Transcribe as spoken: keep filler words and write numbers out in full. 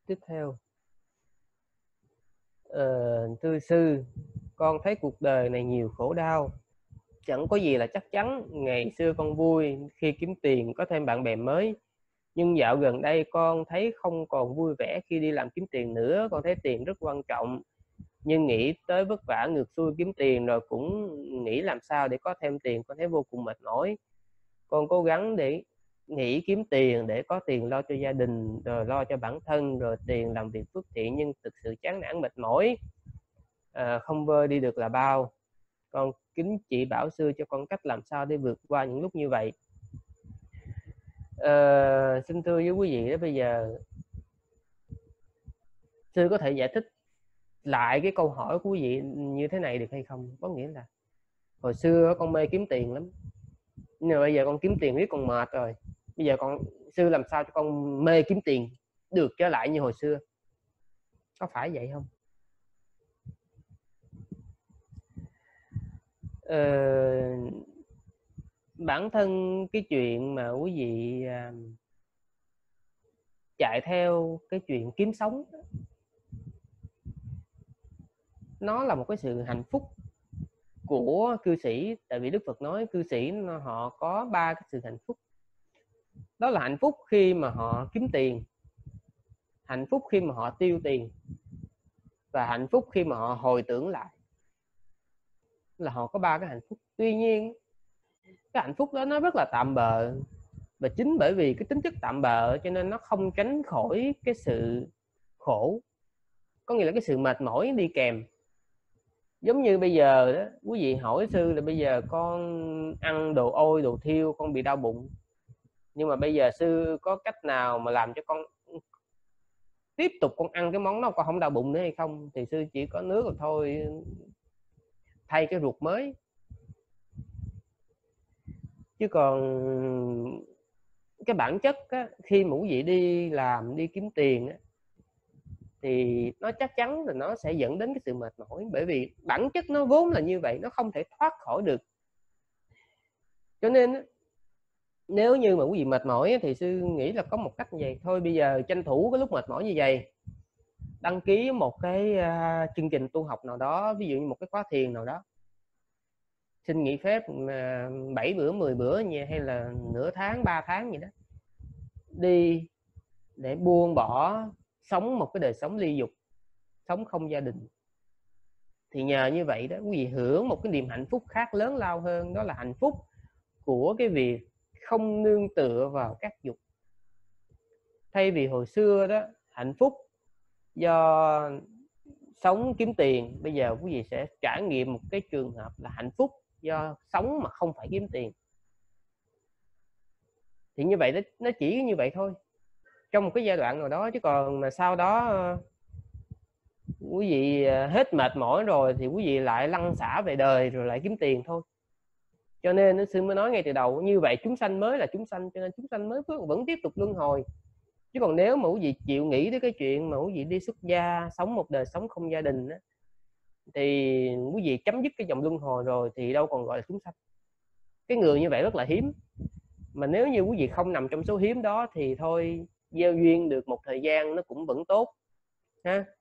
Tiếp theo, ờ, thưa sư, con thấy cuộc đời này nhiều khổ đau, chẳng có gì là chắc chắn. Ngày xưa con vui khi kiếm tiền, có thêm bạn bè mới, nhưng dạo gần đây con thấy không còn vui vẻ khi đi làm kiếm tiền nữa. Con thấy tiền rất quan trọng, nhưng nghĩ tới vất vả ngược xuôi kiếm tiền rồi cũng nghĩ làm sao để có thêm tiền, con thấy vô cùng mệt mỏi. Con cố gắng để nghĩ kiếm tiền để có tiền lo cho gia đình, rồi lo cho bản thân, rồi tiền làm việc phước thiện, nhưng thực sự chán nản mệt mỏi, à, không vơi đi được là bao. Con kính chỉ bảo sư cho con cách làm sao để vượt qua những lúc như vậy. Ờ, xin thưa với quý vị đó, bây giờ sư có thể giải thích lại cái câu hỏi của quý vị như thế này được hay không? Có nghĩa là hồi xưa con mê kiếm tiền lắm, nhưng mà bây giờ con kiếm tiền riết con mệt rồi. Bây giờ con sư làm sao cho con mê kiếm tiền được trở lại như hồi xưa? Có phải vậy không? Ờ, bản thân cái chuyện mà quý vị à, chạy theo cái chuyện kiếm sống, nó là một cái sự hạnh phúc của cư sĩ. Tại vì Đức Phật nói cư sĩ họ có ba cái sự hạnh phúc. Đó là hạnh phúc khi mà họ kiếm tiền, hạnh phúc khi mà họ tiêu tiền, và hạnh phúc khi mà họ hồi tưởng lại. Là họ có ba cái hạnh phúc. Tuy nhiên cái hạnh phúc đó nó rất là tạm bợ, và chính bởi vì cái tính chất tạm bợ cho nên nó không tránh khỏi cái sự khổ, có nghĩa là cái sự mệt mỏi đi kèm. Giống như bây giờ đó, quý vị hỏi sư là bây giờ con ăn đồ ôi đồ thiêu con bị đau bụng, nhưng mà bây giờ sư có cách nào mà làm cho con tiếp tục con ăn cái món đó con không đau bụng nữa hay không? Thì sư chỉ có nước rồi thôi, thay cái ruột mới. Chứ còn cái bản chất á, khi mà quý vị đi làm đi kiếm tiền á, thì nó chắc chắn là nó sẽ dẫn đến cái sự mệt mỏi, bởi vì bản chất nó vốn là như vậy, nó không thể thoát khỏi được. Cho nên nếu như mà quý vị mệt mỏi thì sư nghĩ là có một cách như vậy thôi. Bây giờ tranh thủ cái lúc mệt mỏi như vậy, đăng ký một cái uh, chương trình tu học nào đó, ví dụ như một cái khóa thiền nào đó, xin nghỉ phép uh, bảy bữa mười bữa nha, hay là nửa tháng ba tháng gì đó, đi để buông bỏ sống một cái đời sống ly dục, sống không gia đình. Thì nhờ như vậy đó quý vị hưởng một cái niềm hạnh phúc khác lớn lao hơn, đó là hạnh phúc của cái việc không nương tựa vào các dục. Thay vì hồi xưa đó hạnh phúc do sống kiếm tiền, bây giờ quý vị sẽ trải nghiệm một cái trường hợp là hạnh phúc do sống mà không phải kiếm tiền. Thì như vậy nó chỉ như vậy thôi, trong một cái giai đoạn nào đó. Chứ còn mà sau đó quý vị hết mệt mỏi rồi thì quý vị lại lăn xả về đời rồi lại kiếm tiền thôi. Cho nên sư mới nói ngay từ đầu, như vậy chúng sanh mới là chúng sanh, cho nên chúng sanh mới vẫn tiếp tục luân hồi. Chứ còn nếu mà quý vị chịu nghĩ tới cái chuyện mà quý vị đi xuất gia, sống một đời sống không gia đình á, thì quý vị chấm dứt cái dòng luân hồi rồi thì đâu còn gọi là chúng sanh. Cái người như vậy rất là hiếm. Mà nếu như quý vị không nằm trong số hiếm đó thì thôi, gieo duyên được một thời gian nó cũng vẫn tốt ha.